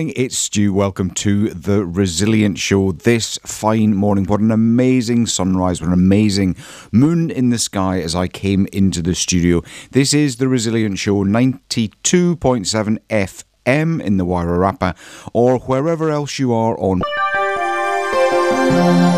morning, it's Stu. Welcome to The Resilient Show this fine morning. What an amazing sunrise, what an amazing moon in the sky as I came into the studio. This is The Resilient Show, 92.7 FM in the Wairarapa, or wherever else you are on.